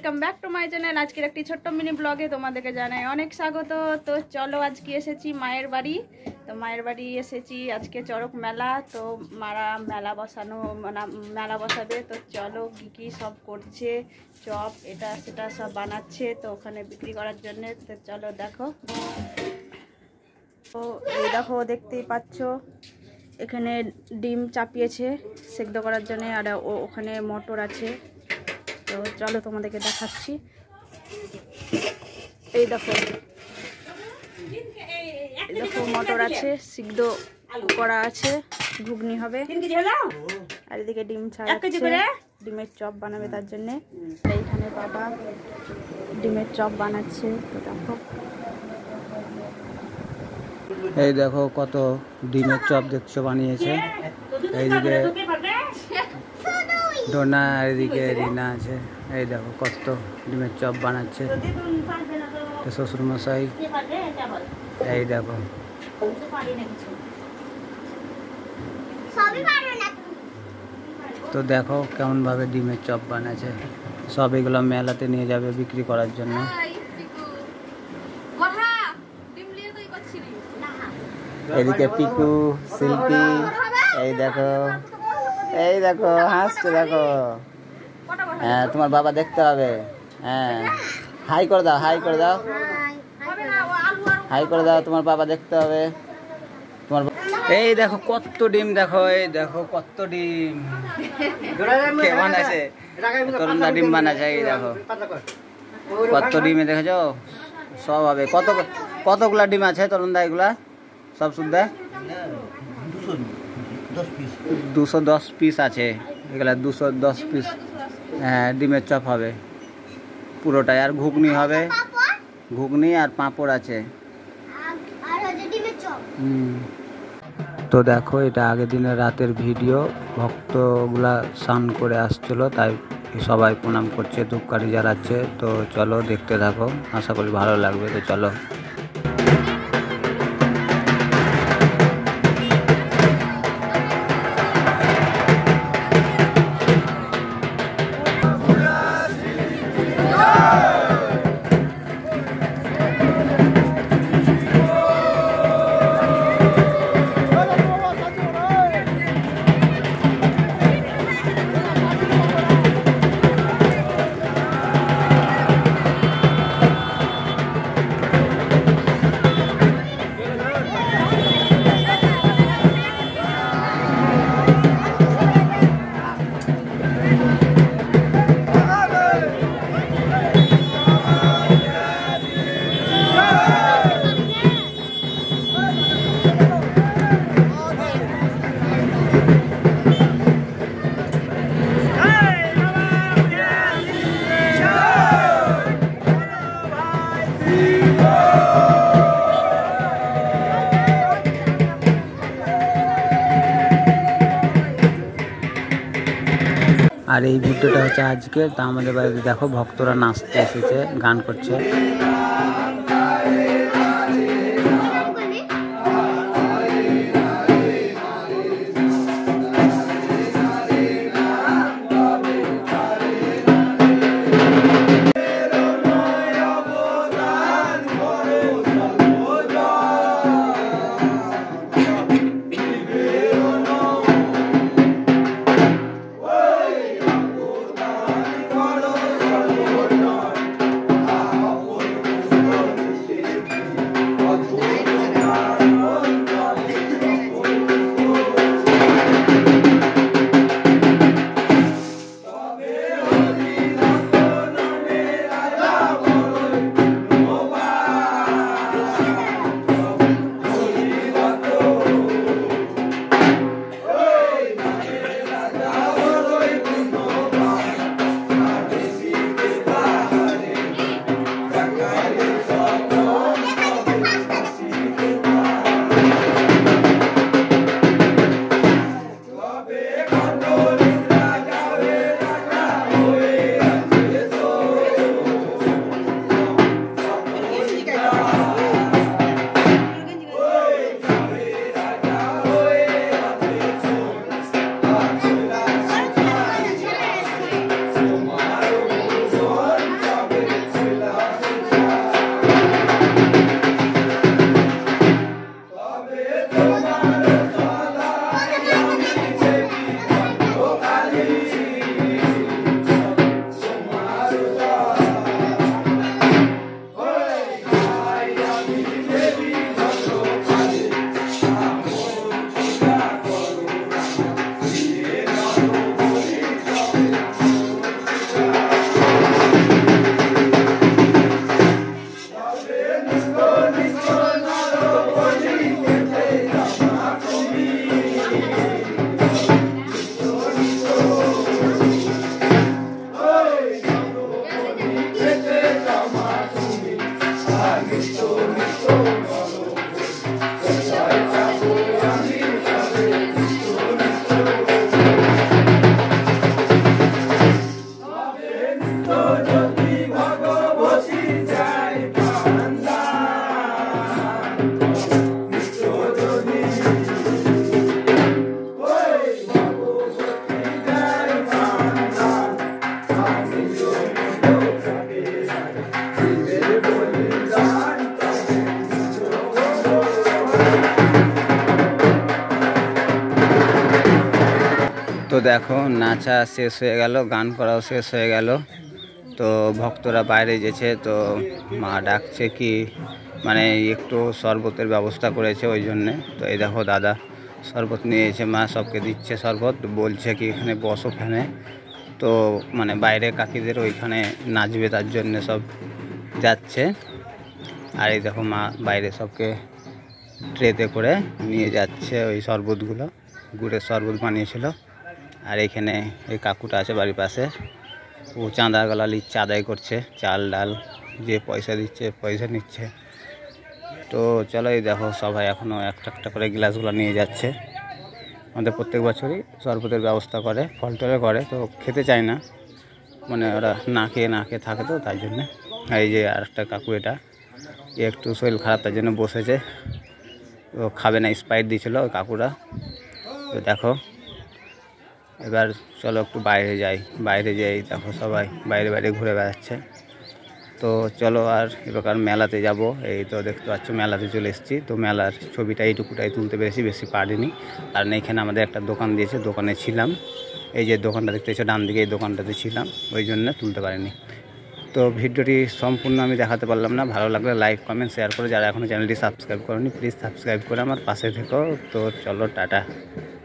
Welcome back to my channel. আজকের একটি ছোট্ট মিনি ব্লগে তোমাদেরকে জানাই অনেক স্বাগত। তো চলো আজকে এসেছি মায়ের বাড়ি। তো মায়ের বাড়ি এসেছি, আজকে চড়ক মেলা। তো মারা মেলা মেলা বসাবে। তো চলো কি কি সব করছে, চপ এটা সেটা সব বানাচ্ছে তো ওখানে বিক্রি করার জন্য। তো চলো দেখো। তো এই দেখো, দেখতেই পাচ্ছ এখানে ডিম চাপিয়েছে সেদ্ধ করার জন্য, আর ওখানে মটর আছে। তো চলো তোমাদেরকে দেখাচ্ছি। এই দেখো মটর আছে, সিদ্ধ করা আছে, ঘুগনি হবে। আর এদিকে ডিম ছাড়াচ্ছে, ডিমের চপ বানাবে তার জন্যে। এইখানে বাবা ডিমের চপ বানাচ্ছে। তো দেখো, এই দেখো কত ডিমের চপ দেখছো বানিয়েছে। এইদিকে ডোনা, এদিকে রিনা আছে। এই দেখো কত ডিমের চপ বানাচ্ছে শ্বশুর মশাই। এই দেখো, তো দেখো কেমন ভাবে ডিমের চপ বানাচ্ছে। সব এগুলো মেলাতে নিয়ে যাবে বিক্রি করার জন্য। এদিকে পিকু, শিল্পী, এই দেখো হাসছে দেখো। হ্যাঁ, তোমার বাবা দেখতে হবে। হ্যাঁ, হাই করে দাও, হাই করে দাও, হাই করে দাও, তোমার বাবা দেখতে হবে। তোমার এই দেখো কত ডিম, দেখো এই দেখো কত ডিম কে বানাইছে, তরুণদা ডিম বানাচ্ছে। এই দেখো কত ডিমে দেখেছো, সব হবে। কতগুলা ডিম আছে তরুণদা? এগুলা সব শুদ্ধা 210 পিস আছে। এগুলা 210 পিস। হ্যাঁ, ডিমের চপ হবে পুরোটাই। আর ঘুগনি হবে, ঘুগনি আর পাঁপড় আছে। তো দেখো, এটা আগের দিনের রাতের ভিডিও। ভক্তগুলা স্নান করে আসছিল, তাই সবাই প্রণাম করছে, ধূপকাঠি জ্বালাচ্ছে। তো চলো দেখতে থাকো, আশা করি ভালো লাগবে। তো চলো। আর এই ভিডিওটা হচ্ছে আজকে। তা আমাদের বাড়িতে দেখো ভক্তরা নাচতে এসেছে, গান করছে। দেখো নাচা শেষ হয়ে গেল, গান করাও শেষ হয়ে গেল। তো ভক্তরা বাইরে গেছে, তো মা ডাকছে কি মানে একটু শরবতের ব্যবস্থা করেছে ওই জন্যে। তো এই দেখো দাদা শরবত নিয়ে এসে মা সবকে দিচ্ছে শরবত, বলছে কি এখানে বসো ফ্যানে। তো মানে বাইরে কাকিদের ওইখানে নাচবে তার জন্য সব যাচ্ছে। আর এই দেখো মা বাইরে সবকে ট্রেতে করে নিয়ে যাচ্ছে ওই শরবতগুলো, গুড়ের শরবত বানিয়েছিল। আর এখানে এই কাকুটা আছে বাড়ির পাশে, ও চাঁদা গলা নিচ্ছে, আদায় করছে, চাল ডাল যে পয়সা দিচ্ছে পয়সা নিচ্ছে। তো চলো এই দেখো সবাই এখনও একটা একটা করে গ্লাসগুলো নিয়ে যাচ্ছে। আমাদের প্রত্যেক বছরই শরবতের ব্যবস্থা করে, ফল টলে করে, তো খেতে চায় না, মানে ওরা না খেয়ে থাকে, তো তাই জন্যে। এই যে আর একটা কাকু, এটা একটু শরীর খারাপ তার জন্য বসেছে, তো খাবে না, স্প্রাইট দিয়েছিল ওই কাকুরা। তো দেখো এবার চলো একটু বাইরে যাই, বাইরে যাই দেখো সবাই বাইরে ঘুরে বেড়াচ্ছে। তো চলো আর এবার মেলাতে যাব। এই তো দেখতে পাচ্ছ মেলাতে চলে এসেছি। তো মেলার ছবিটা এইটুকুটাই তুলতে পেরেছি, বেশি পারিনি, কারণ এখানে আমাদের একটা দোকান দিয়েছে, দোকানে ছিলাম। এই যে দোকানটা দেখতে পাচ্ছ ডান দিকে, এই দোকানটাতে ছিলাম, ওই জন্য তুলতে পারিনি। তো ভিডিওটি সম্পূর্ণ আমি দেখাতে পারলাম না। ভালো লাগলে লাইক কমেন্ট শেয়ার করে, যারা এখনও চ্যানেলটি সাবস্ক্রাইব করেনি প্লিজ সাবস্ক্রাইব করে আমার পাশে থেকো। তো চলো টাটা।